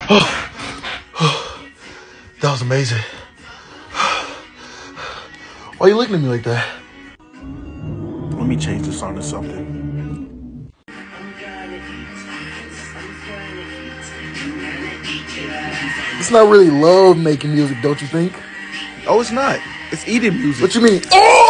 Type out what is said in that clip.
That was amazing. Why are you looking at me like that? Let me change this song to something. It's not really love making music, don't you think? Oh, it's not. It's eating music. What you mean? Oh!